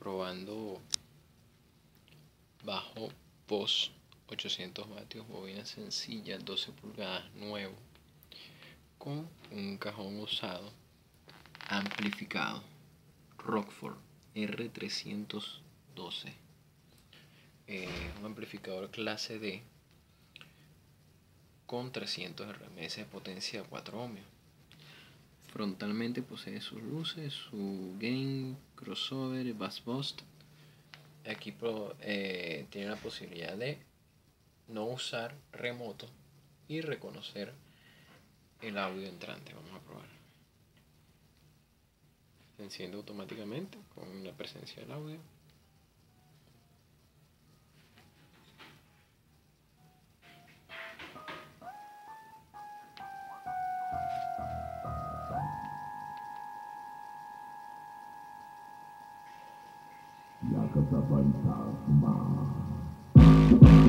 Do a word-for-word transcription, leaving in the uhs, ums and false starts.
probando bajo Boss ochocientos vatios, bobina sencilla doce pulgadas nuevo con un cajón usado amplificado Rockford R trescientos doce, eh, un amplificador clase D con trescientos R M S de potencia de cuatro ohmios. Frontalmente posee sus luces, su gain, crossover, bass boost. Aquí pro, eh, tiene la posibilidad de no usar remoto y reconocer el audio entrante. Vamos a probar. Se enciende automáticamente con la presencia del audio. La casa fantasma.